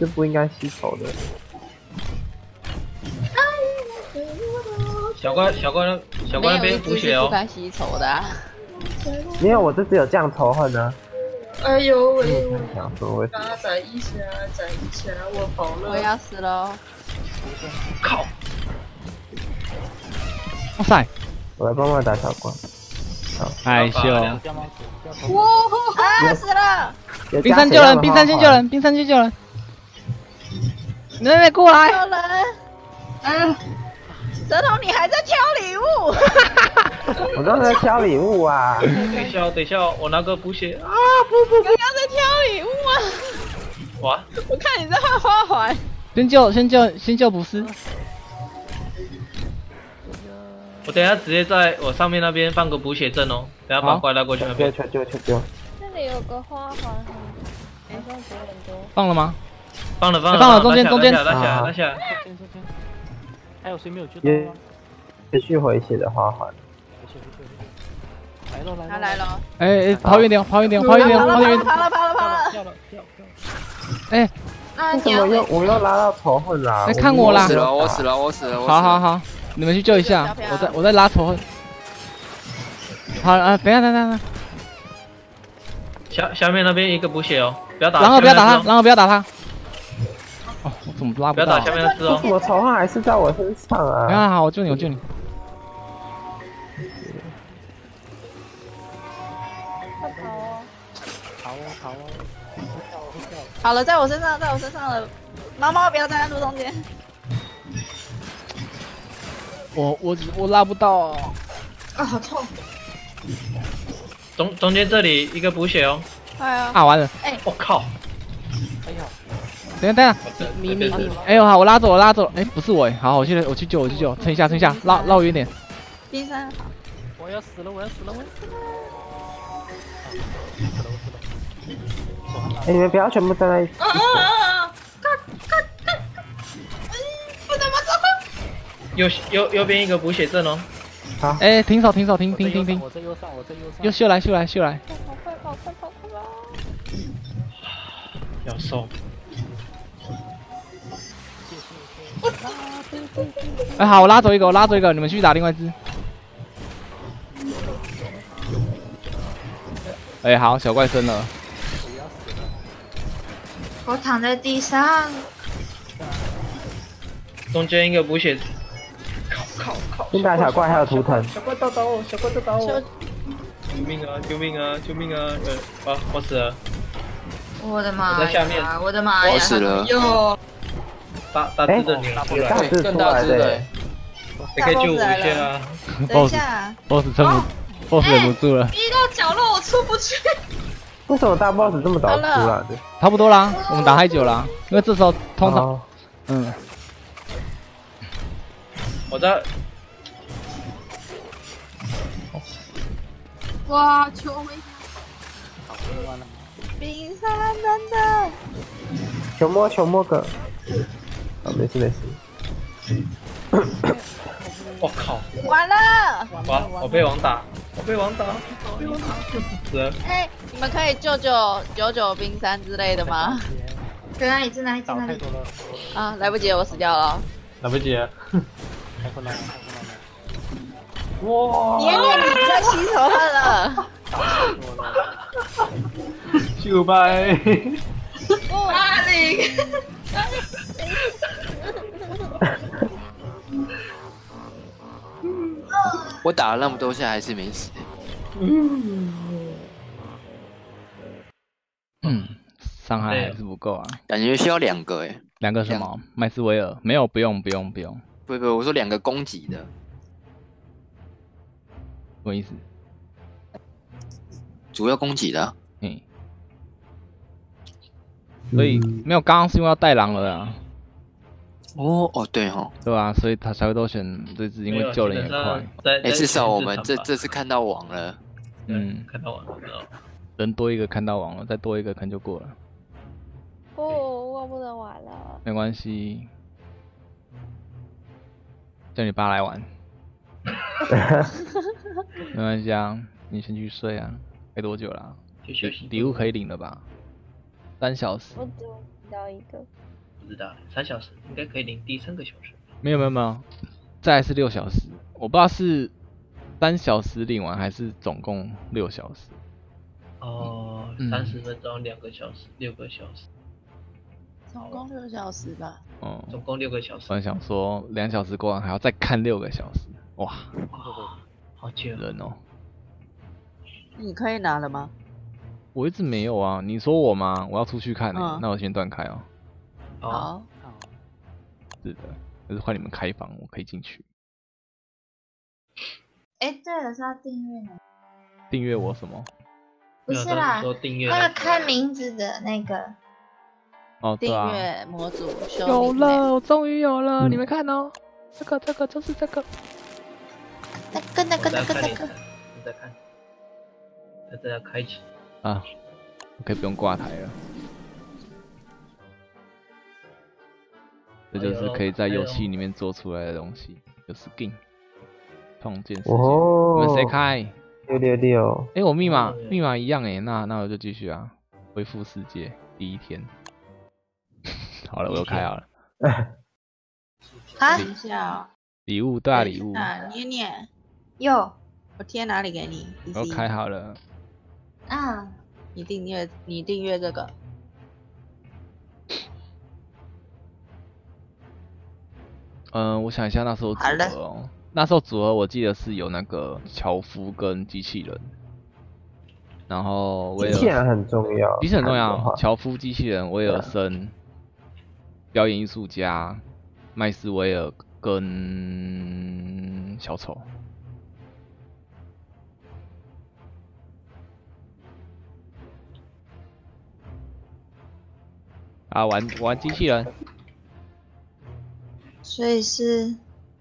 是不应该吸筹的。 小怪那边补血哦。 不该吸筹的、啊。 没有，我这只有降仇恨呢。 哎呦喂！ 我想说为什么？ 攒一下，我跑了。 我要死了。 靠！ 哇塞！ 我来帮忙打小怪。好， 害羞。 哇！啊死了！ 冰山救人，冰山先救人，冰山先救人。妹妹过来。 救人。嗯。舌头，你还在挑礼物？ 我刚才在挑礼物啊！ 等一下，我拿个补血啊！ 刚刚在挑礼物啊！ 哇！ 我看你在画花环。 先救补师。 我等一下直接在我上面那边放个补血阵哦，等一下把怪拉过去那边。 求救！ 这里有个花环，好像9点多。 放了吗？ 放了， 中间， 拉下来。 还有谁没有救到吗？ 持续回血的花环。 他来了。 哎，跑远点。 跑了。 哎， 为什么我又拉到仇恨啦？ 来看我啦！ 我死了。 好，你们去救一下，我在拉仇恨。好啊，等一下。下面那边一个补血哦，不要打。 然后不要打他。哦，我怎么拉不到？ 不要打下面的字哦。 我仇恨还是在我身上啊！ 好，我救你。 跑哦！ 好了，在我身上了。猫不要站在路中间。 我拉不到。 啊，好痛！ 中间这里一个补血哦。 哎呀！ 完了！ 哎， 我靠！ 哎呀！ 等下！ 你！ 哎呦好，我拉走！哎，不是我哎，好，我去救，撑一下，绕远点。 冰山好。 我要死了！ 哎，你们不要全部站在一起。 不怎么走？ 右边一个补血阵哦。 好。 哎，停手！ 我在右上。 又秀来！ 快跑！ 要收。 哎，好，我拉走一个，你们去打另外一只。哎，好，小怪升了。 我躺在地上。 中间一个补血。靠！ 先打小怪还有图腾。 小怪打我！救命啊！我死了。 我的妈呀！ 我在下面。 我的妈呀！ 我死了。 哟。 大只的你出来。 更大只的。 你可以救我一下啊。 等一下。 boss 忍不住了。 逼到角落，我出不去。 为什么大 boss 这么早出来的？ 差不多啦，我们打太久了，因为这时候通常， 我在。 哇，求回冰山真的。 求摸个。没事。 我靠！ 完了！ 我被王打，死了。 哎，你们可以救99冰山之类的吗？ 在哪里？ 啊，来不及了，我死掉了。 来不及了。 太困难了。 哇！ 你在吸仇恨了。 就拜。 80。 我打了那么多下还是没死。 伤害还是不够啊。 感觉需要2个哎。 2个什么？麦斯威尔？没有，不用。 不，我说2个攻击的。 什么意思？ 主要攻击的。 所以没有，刚刚是因为要带狼了啊。 对哈。 对啊，所以他才会都选这只，因为救人也快。 至少我们这次看到网了。 看到网了。 人多一个看到网了，再多一个可能就过了。 我不能玩了。 没关系，叫你爸来玩。没关系啊，你先去睡啊。开多久了？ 去休息。 礼物可以领了吧？3小时。 我只领到1个。 不知道，3小时应该可以领第3个小时。 没有，再来是6小时，我不知道是3小时领完还是总共6小时。 哦，30分钟2个小时，6个小时。 总共6小时吧。 哦， 总共6个小时。 我想说2小时过完还要再看6个小时，哇， 好久人哦。 你可以拿了吗？ 我一直没有啊，你说我吗？我要出去看那我先断开哦。 好。 是的，就是换你们开房，我可以进去。 哎，对了，是要订阅呢。 订阅我什么？ 不是啦，那个看名字的那个。 哦，对啊。 订阅模组有了，我终于有了，你们看哦，这个就是这个。 那个。 你再看，大家开启。 啊，我可以不用挂台了。这就是可以在游戏里面做出来的东西，有 skin。创建世界，你们谁开 ？666。 哎，我密码一样哎，那我就继续啊，恢复世界第1天。好了，我又开好了。 啊，等一下。 礼物，大礼物。 念。 有。 我贴哪里给你？ 我又开好了。 啊。 你订阅这个。 我想一下那时候组合哦。那时候组合我记得是有那个樵夫跟机器人，然后机器人很重要， 机器人很重要。樵夫、机器人、威尔森、表演艺术家、麦斯威尔跟小丑。啊，玩机器人。 所以是。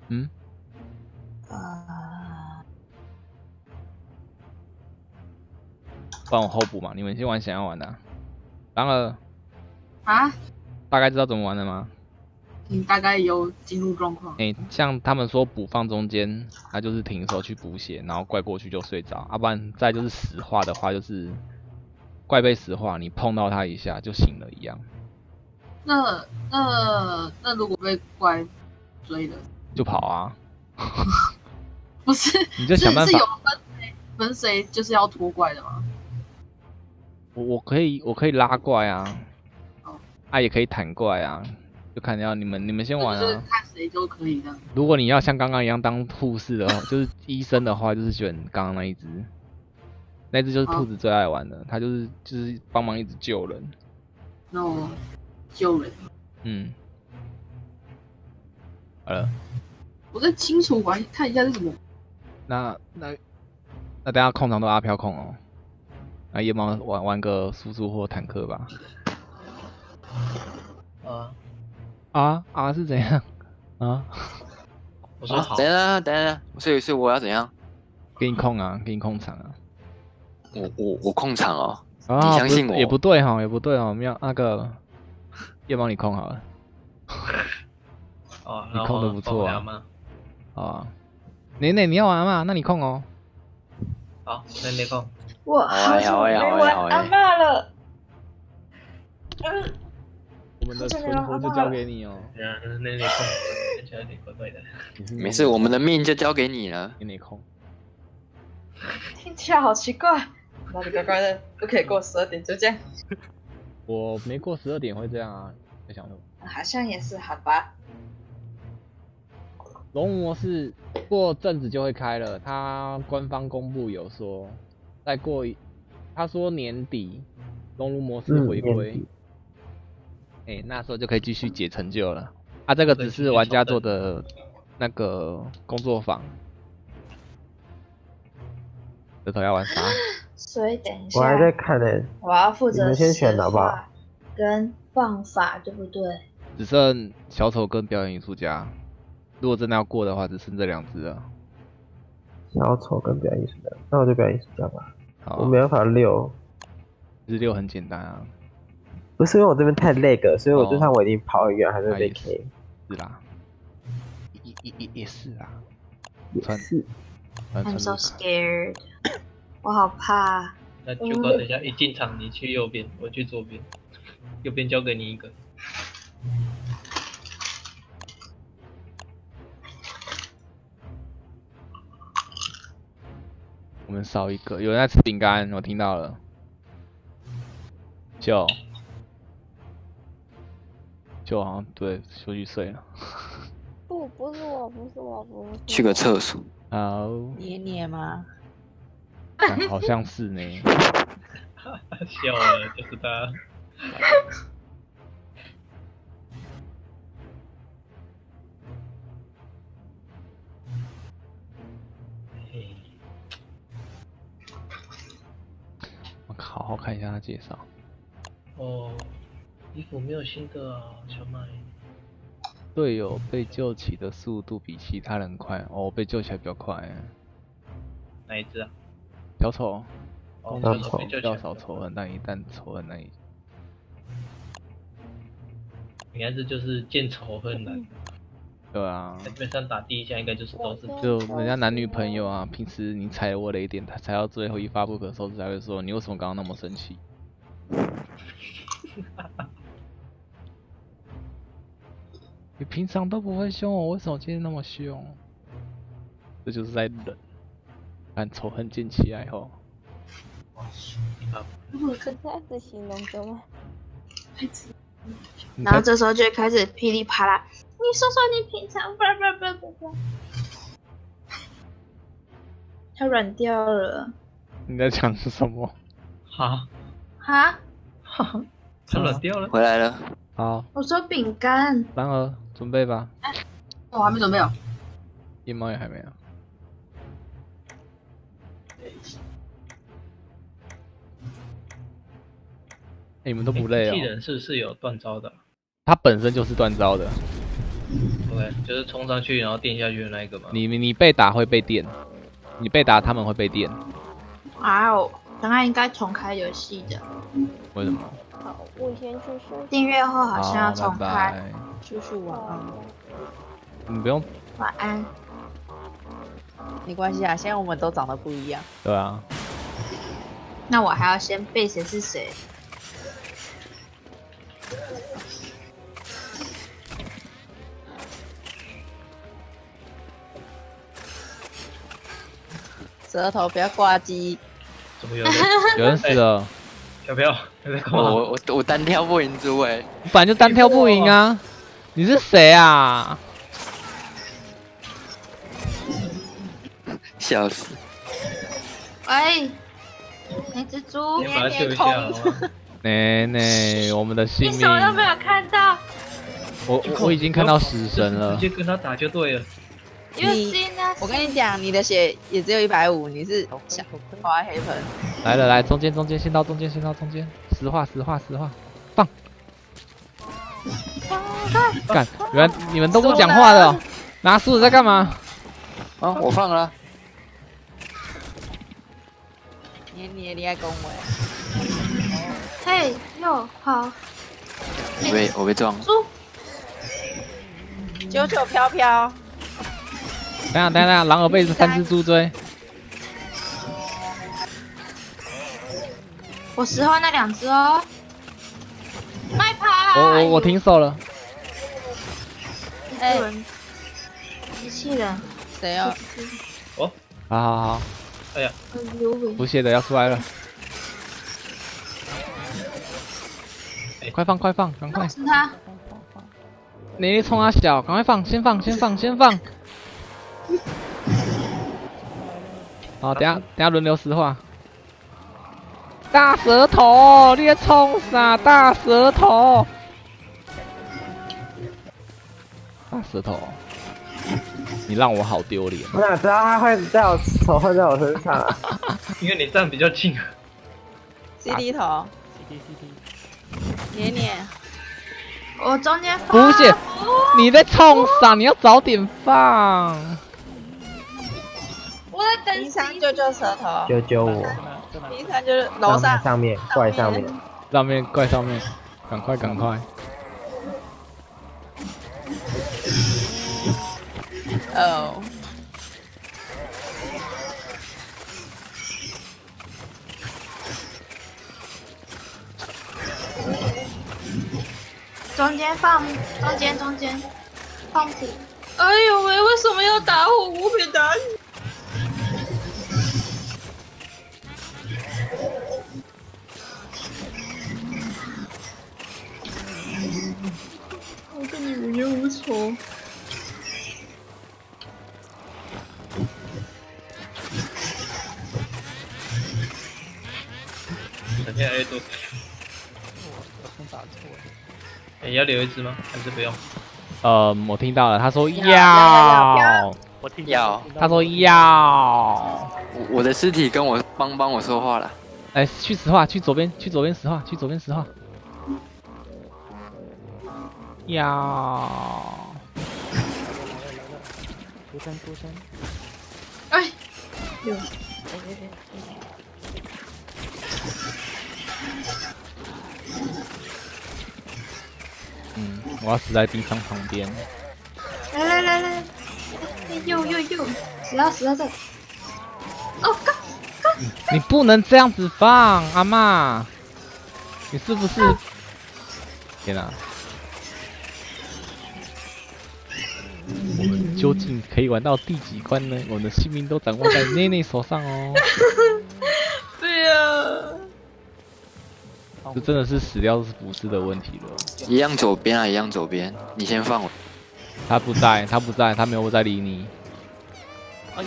帮我候补嘛，你们先玩想要玩的。然而， 啊？ 大概知道怎么玩的吗？ 大概有进入状况。 像他们说补放中间，他就是停的时候去补血，然后怪过去就睡着。不然再就是石化的话，就是怪被石化，你碰到他一下就醒了一样。 那如果被怪追了， 就跑啊！ 不是， 你就想办法。 是有分谁就是要拖怪的吗？ 我可以拉怪啊，也可以坦怪啊，就看要你们先玩啊。 就是看谁都可以的。 如果你要像刚刚一样当护士的话，就是医生的话，就是选刚刚那一只。那只就是兔子最爱玩的，他就是帮忙一直救人。 那我救人。 好了。 我在清楚看一下是什么。那等下控场都阿飘控哦。那夜猫玩个输出或坦克吧。是怎样？ 我说好。 等等，所以我要怎样？ 给你控啊，给你控场啊。 我控场哦。你相信我？ 也不对哈，我们要那个夜猫你控好了。你控的不错啊。你要玩吗？那你控哦。 好，那你控。 我好久没玩阿嬷了。 我们的存活就交给你哦。 那你控，看起来有点怪怪的。 没事，我们的命就交给你了。 给你控。 听起来好奇怪。哪里怪怪的？不可以过12点就这样。 我没过12点会这样啊，在想什么？ 好像也是，好吧。 龙模式过阵子就会开了，他官方公布有说，再过他说年底龙模式回归，那时候就可以继续解成就了。这个只是玩家做的那个工作坊。这头要玩啥？ 所以等一下， 我还在看呢。 我要负责你们先选好不好？ 跟放法对不对？ 只剩小丑跟表演艺术家。如果真的要过的话，只剩这2只了。 小丑跟表演艺术家，那我就表演艺术家吧。 好， 我没办法6。 其实6很简单啊。 不是因为我这边太lag，所以我就算我已经跑很远，还是被 K。 是啦。也是啊。 也是。 I'm so scared。我好怕。 那九哥等一下一进场，你去右边，我去左边，右边交给你一个。 人少一个，有人在吃饼干，我听到了。就好像对，出去睡了。 不是我。 去个厕所。 好。 捏吗？ 好像是呢。 笑了，就是他。 我好好看一下他介绍。 哦，衣服没有新的啊，小麦。 队友被救起的速度比其他人快，哦，被救起来比较快。 哪一只啊？ 小丑。 哦， 小丑较少仇恨，但一旦仇恨难以。 应该是就是见仇恨难。 对啊。 基本上打第一下应该就是都是。 就人家男女朋友啊，平时你踩我雷点，他踩到最后一发不可收拾才会说你为什么刚刚那么生气？你平常都不会凶我，为什么今天那么凶？这就是在忍，看仇恨建起来后。 我是这样子形容的吗？ 然后这时候就会开始噼里啪啦，你说说你平常不，它软掉了。 你在讲什么？ 哈， 它软掉了。 回来了。 好。 我说饼干。 然而准备吧。 我还没准备哦。 夜猫也还没有。你们都不累哦。 机器人是不是有断招的？ 它本身就是断招的。 对，就是冲上去然后电下去的那一个嘛。 你被打会被电，你被打他们会被电。 哇哦，刚刚应该重开游戏的。 为什么？ 好，我先去睡。 订阅后好像要重开。 拜拜叔叔晚安。 你不用。 晚安。 没关系啊，现在我们都长得不一样。 对啊。 那我还要先背谁是谁。 舌头不要挂机。 怎么有人？ 有人死了。 小飘，你在干嘛？ 我单挑不赢猪哎。 你本来就单挑不赢啊！你是谁啊？ 笑死！ 喂，那只猪， 把它救一下。 奶，我们的性命。 你什么都没有看到。 我已经看到死神了。 直接跟他打就对了。 我跟你讲，你的血也只有150，你是小花黑盆。 来了，来中间，先到中间，实话，放。干，原来你们都不讲话的，拿梳子在干嘛？ 啊，我放了。 你爱恭维。 嘿，哟，好。 我被撞了。 猪。 9飘飘。 等下，狼耳被3只猪追。 我10号那2只哦。麦跑。 我停手了。 机器人。 谁要？ 哦。 好。 哎呀。 补血的要出来了。快放，赶快！ 是他。 你冲他小，赶快放，先放。好，等下轮流实话。大舌头，你在冲啥？大舌头，你让我好丢脸。 我哪知道他会在我仇恨在我身上啊？ 因为你站比较近。 CD 头。捏。 我中间放。 补血，你在冲啥？你要早点放。 我在等。 平常救舌头。 救我。 平常就是楼上面怪上面。 怪上面，赶快。 哦。 中间放补。哎呦喂，为什么要打我？我别打你。 我跟你无冤无仇。 整天 A 多。你要留一只吗？还是不用？ 我听到了，他说要我听要， 他说要。 我的尸体跟我帮我说话了。 哎，去石化，去左边石化，去左边石化。要。 出生。 哎，有。 我要死在冰箱旁边。 来，又，死在这。哦，干！ 你不能这样子放，阿嬷，你是不是？天哪！我们究竟可以玩到第几关呢？我们的性命都掌握在内内手上哦。 对呀。 这真的是死掉是不是的问题了。 一样左边啊，一样左边。你先放我。 他不在，他没有在理你。 哎呀！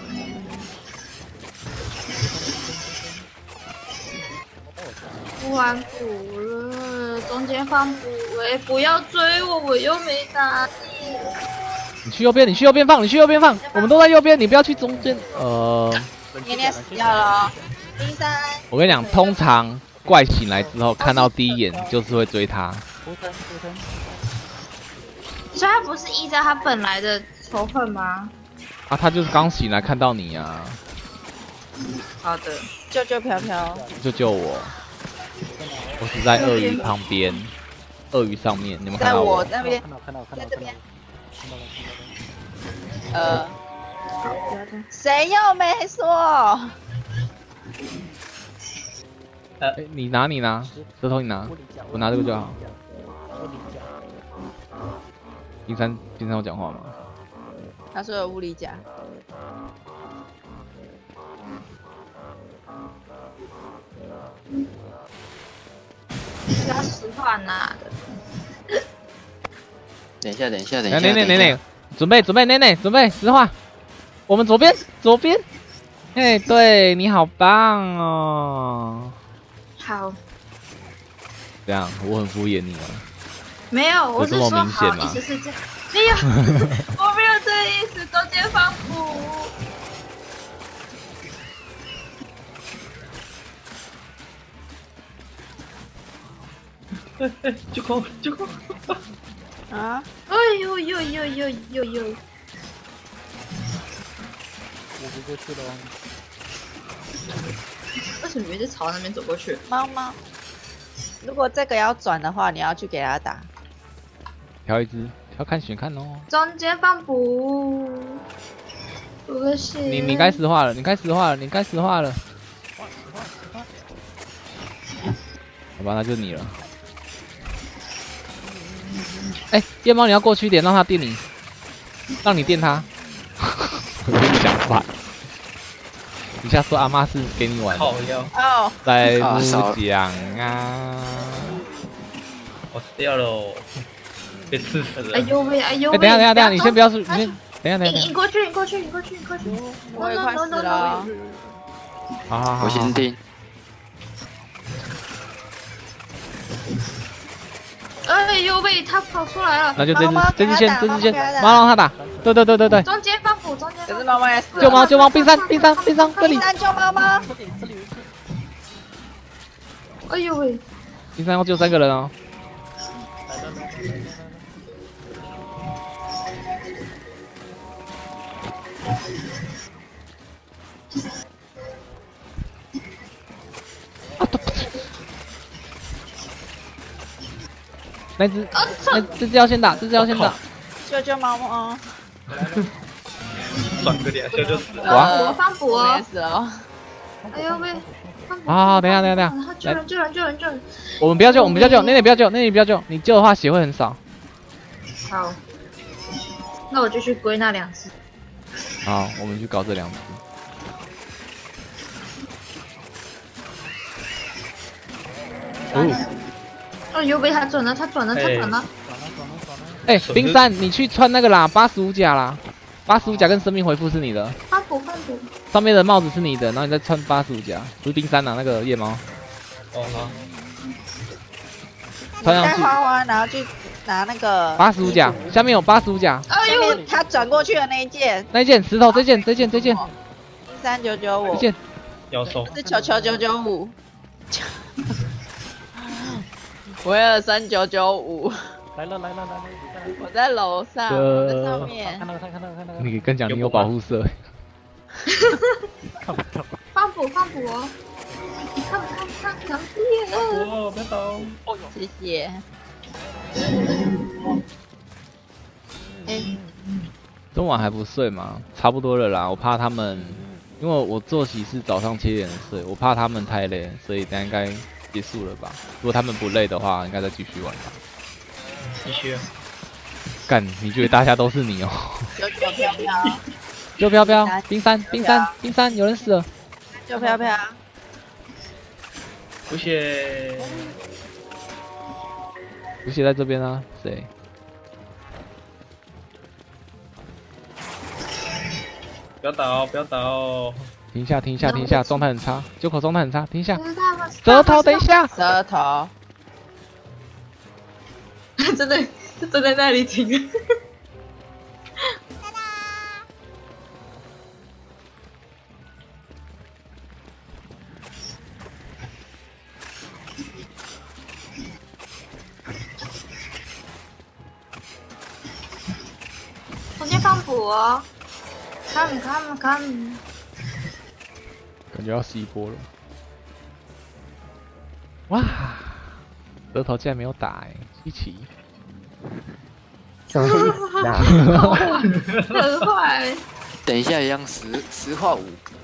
不玩补了，中间放补位，不要追我，我又没打你。 你去右边放，我们都在右边，你不要去中间。 你死掉了。冰山。 我跟你讲，通常怪醒来之后，看到第一眼就是会追他。 所以他不是依照他本来的仇恨吗？ 啊，他就是刚醒来看到你啊。 好的，救飘飘， 救我！我是在鳄鱼旁边，鳄鱼上面，你们看到我？ 在我那边，在这边。谁又没说？ 你拿，舌头你拿，我拿这个就好。冰山有讲话吗？ 他说有物理甲。 是要实话拿的。 等一下。 内，准备，内，准备实话。我们左边。哎，对你好棒哦。 好。 这样我很敷衍你吗？ 没有，我是说好， 意思是这样。没有，我没有这个意思，中间放补。 就空。 啊！ 哎呦！ 我不过去了。 为什么一直朝那边走过去？ 猫，如果这个要转的话，你要去给他打。 挑一只，挑选看哦。 中间放补。不行。 你该石化了，你该石化了。好吧，那就你了。哎，夜猫，你要过去一点，让他电你，让你电他。我跟你讲话。你下说阿妈是给你玩的。 哦。 在不讲啊。 我死掉了，被刺死了。 哎呦喂！ 等一下，你先不要去，等一下。 你过去。 我也快死了。 好。 我先定。 哎呦喂，他跑出来了。 那就这只先，猫让他打。对。 中间放补， 可是猫猫也死了。 救猫，冰山，这里。 冰山救猫猫。 哎呦喂！ 冰山要救3个人哦。这只要先打， 救猫猫。 转个2下就死了。 我放补我也死了。 哎呦喂！ 啊，等一下， 救人！ 我们不要救，内内不要救，你救的话血会很少。 好，那我就去归那2只。 好，我们去搞这2只。 哦，又被他转了，他转了。 哎，冰山，你去穿那个啦，85甲啦，85甲跟生命回复是你的。 换补。 上面的帽子是你的，然后你再穿85甲，不是冰山啊，那个夜猫。 哦好。 穿上去。 带花花，然后去拿那个 85甲，下面有85甲。 哎呦，他转过去的那一件。 那一件石头，这件。 3995。 这件。 要收。 是球995。维尔3995。 来了！ 我在楼上，我在上面。 看到。 你跟讲你有保护色。 放补哦！你看，强烈了！ 哦，别倒！ 谢谢。 中晚还不睡吗？差不多了啦，我怕他们，因为我作息是早上7点睡，我怕他们太累，所以等下应该结束了吧？如果他们不累的话，应该再继续玩吧。 继续。 干，你觉得大家都是你哦？ 就飘飘，冰山，有人死了。 就飘飘。 补血在这边啊？谁？ 不要倒！ 停下，状态很差，九口状态很差，停下。舌头，等一下。 舌头。 真的在那里停。中间放补哦，看， 感觉要死一波了。哇，舌头竟然没有打稀奇。 什么意思啊？ 很坏。 等一下一样10化5。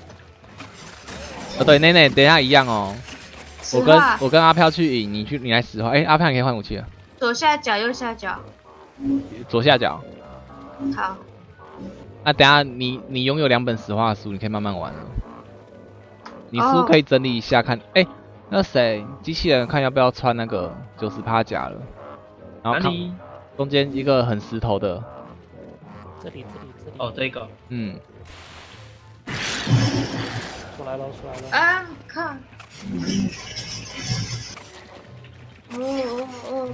对，内内，等一下一样哦。我跟阿飘去赢，你来10化。哎，阿飘你可以换武器了。 左下角，右下角。 左下角。 好。 那等下你拥有2本10化书，你可以慢慢玩了。你书可以整理一下看。哎，那谁，机器人看要不要穿那个90%甲了？然后看中间一个很石头的。 这里。 哦，这个。 嗯。 出来了。 啊，看。哦。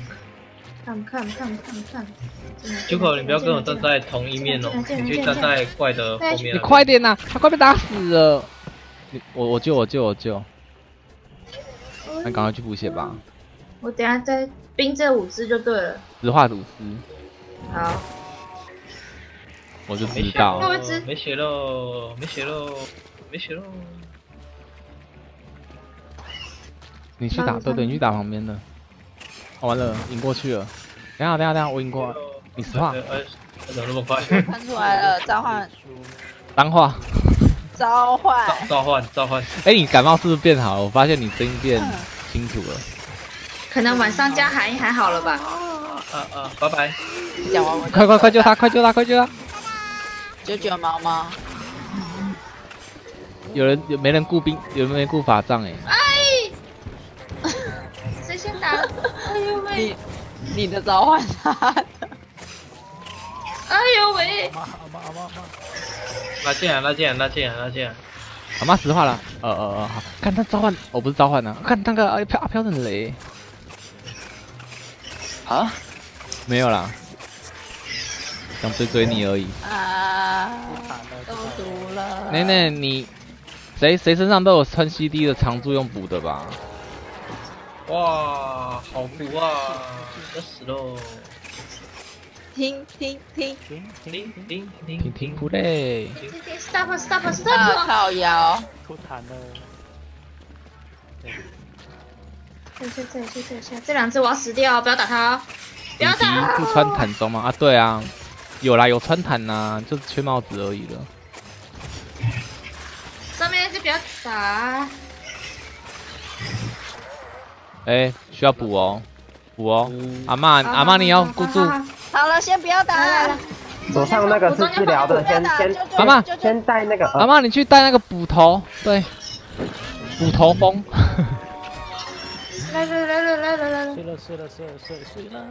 看。 九口，你不要跟我站在同一面哦，你去站在怪的后面。 你快点呐，他快被打死了。我救。那赶快去补血吧。 我等下再冰这5只就对了。 10化5只。 好。 我就知道。 没血喽。 你去打，对，你去打旁边的。完了，赢过去了。等下，我赢过了。你10化。 怎么那么快？ 看出来了，召唤。 当话。 召唤。 哎，你感冒是不是变好了？我发现你声音变清楚了。 可能晚上加含还好了吧？ 拜拜。 讲完我。 快救他！ 99毛毛。 有没人顾兵？有没人顾法杖？ 谁先打？哎呦喂！ 你的召唤他的。 哎呦喂！ 拉进来！ 阿妈10化了。好。看他召唤，我不是召唤呢。看那个阿飘很雷。 啊？ 没有啦。想追你而已。 都毒了。 奶奶，你谁身上都有穿 CD 的常驻用补的吧？ 哇，好补啊！要死喽！ 停不累。 Stop！ 靠腰。 出弹了。 这2只我要死掉，不要打他！不要打！ 不穿坦装吗？啊，对啊，有穿坦呐，就是缺帽子而已了。 上面就不要打。 哎，需要补哦。阿妈你要顾住。 好了，先不要打了。 左上那个是治疗的，先阿妈先带那个。 阿妈你去带那个补头，对，补头风。 来。 睡了。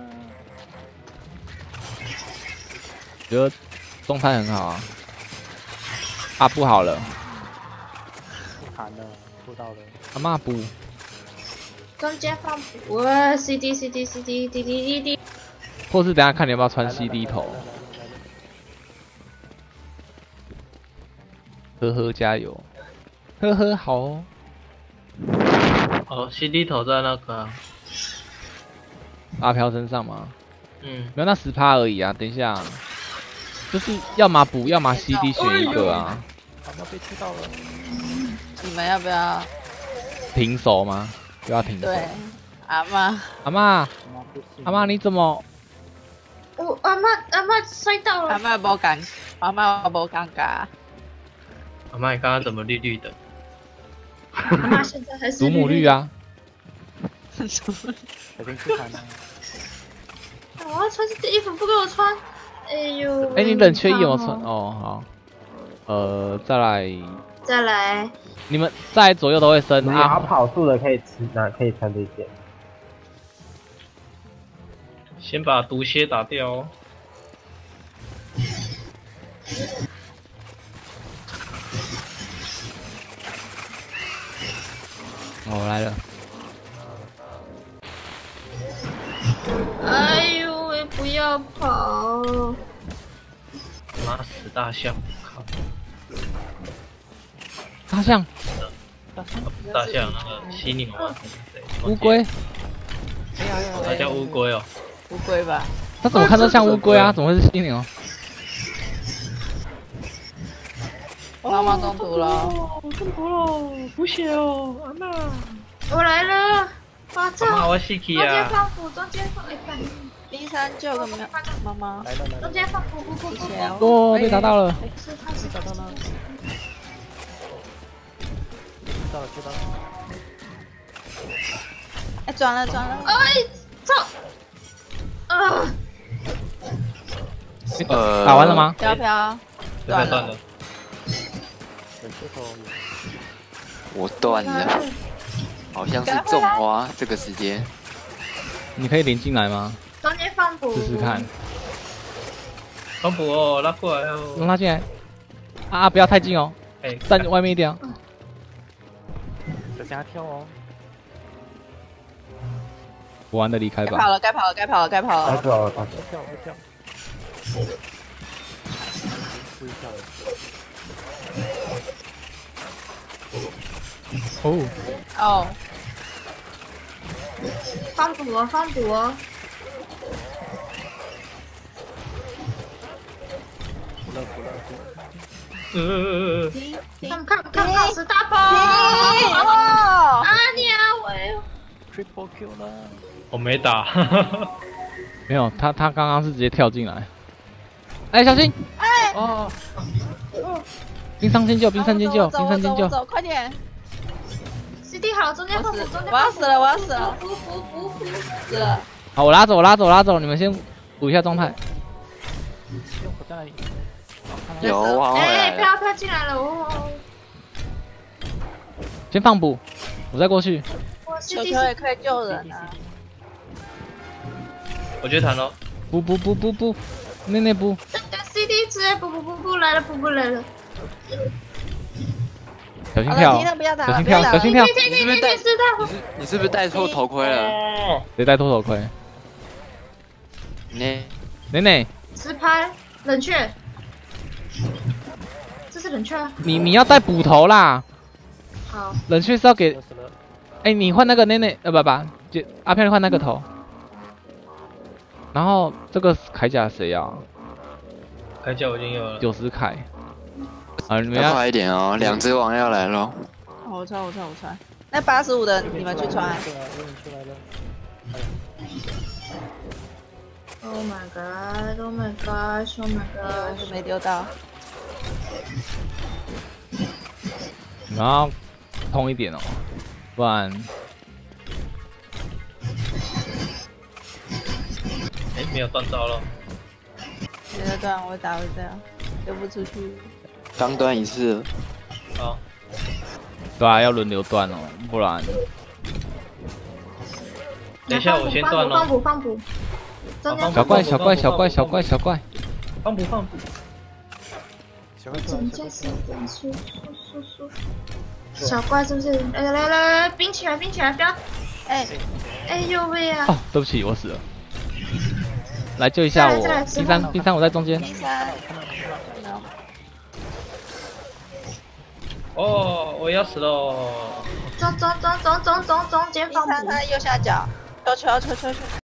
觉得状态很好啊。啊，不好了。 不弹了，不到了。 阿嬷补。 中间放补，哇 ！CD， 或是等下看你要不要穿 CD 头。呵呵，加油！呵呵，好哦。 哦 ，CD 头在那个阿飘身上吗？ 嗯， 没有，那10%而已啊。等一下，就是要么补，要么 CD 选一个啊。 好像被踢到了。 你们要不要停手吗？又要停手。 对，阿妈， 阿妈你怎么？ 我阿妈摔到了。 阿妈不尴，阿妈不尴尬。 阿妈，你刚刚怎么绿绿的？ 阿妈现在还是祖母绿啊。 小心去弹啊！ 我要穿这件衣服，不给我穿。哎呦！ 哎，你冷却衣有没有穿？哦，好。再来。你们在左右都会升啊。跑速的可以可以穿这件。 先把毒蝎打掉哦。 我来了。 哎呦喂！不要跑！ 妈死大象！靠！ 大象？ 大象那个犀牛啊？ 乌龟？ 它叫乌龟哦。 乌龟吧？ 它怎么看都像乌龟啊？怎么会是犀牛？ 妈妈中途了， 中途了，补血哦，阿妈。 我来了，我操！ 阿妈，我死去啊！ 中间放补，中间放，哎干！ 冰山救个妈妈。 中间放补。 哦，被打到了。 是他是打到了。 知道了。 哎，转了。 哎，操！ 打完了吗？ 飘断了。 我断了，好像是种花这个时间。 你可以连进来吗？ 中间放补。 试试看。 放补哦，拉过来哦。 让他进来。啊，不要太近哦。站外面一点。 小心他跳哦。 补完的离开吧。 该跑了。 该跳。 跳。不会跳的。 哦。 放补哦。看死大宝！啊你啊喂 ！Triple Q 了。 我没打。 没有，他刚刚是直接跳进来。哎，小心！ 哎。 哦。冰山先救！ 走，快点 ！CD 好，中间放补， 我要死了！死了！ 好，我拉走，你们先补一下状态。 我在哪里？ 有啊！ 哎，飘进来了哦！ 先放补，我再过去。 球也可以救人啊！ 我觉得弹了。 补，内补。 CD 直接补来了！ 小心跳！小心跳！ 你是不是戴错头盔了？ 谁戴错头盔？内。 直拍冷却。这是冷却啊！ 你要带补头啦。 好。 冷却是要给。哎，你换那个内，不，阿飘你换那个头。然后这个铠甲谁呀？ 铠甲我已经有了。 90铠。啊，你们要快一点哦，2只王要来了。 我穿。那85的你们去穿。 Oh my god！ 没丢到。 你要痛一点哦，不然。 哎，没有断招了。 没得断，我打会这样，丢不出去。 刚断一次。 好。 对啊，要轮流断哦，不然。 等一下我先断了。 放补。 小怪。 放补。 整件事点输。小怪是不是？来，冰起来，不要！哎呦喂啊！ 哦，对不起，我死了。来救一下我，冰山，我在中间。 哦，我要死喽！ 中间放补。 他右下角，球。